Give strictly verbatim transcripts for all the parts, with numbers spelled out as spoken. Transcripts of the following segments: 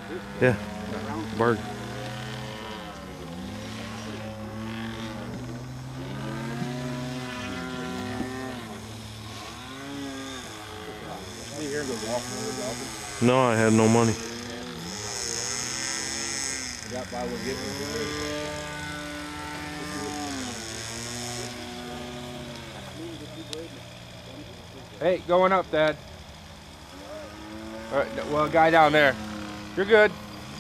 Yeah. Bark. No, I had no money. Hey, going up, Dad. All right, well, guy down there. You're good.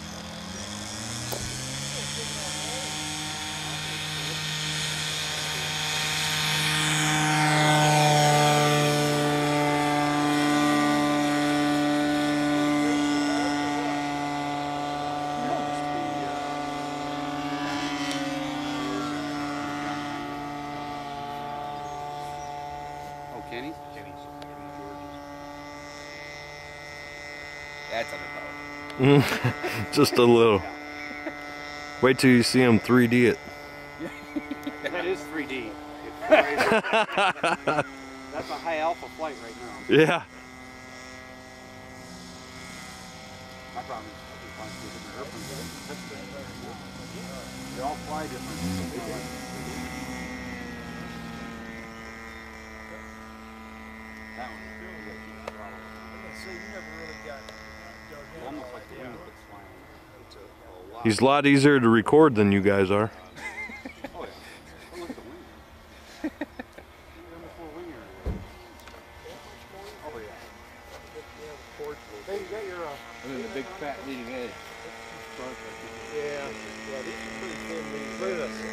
Oh, Kenny's? Kenny's. That's underpowered. Just a little. Wait till you see him three D it. That is three D. That's a high alpha flight right now. Yeah. My problem is I can find two different airplanes. They all fly different. That one. Almost like the wing that's flying. He's a lot easier to record than you guys are. Oh yeah. Look at the wing. Oh yeah. Hey, you got your uh and then the big fat leading edge. Yeah. Yeah, these are pretty thin leads. Look at this.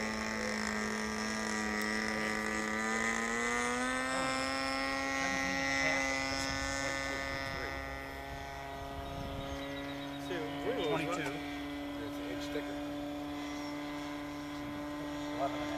twenty-two. It's an inch thicker. eleven and a half.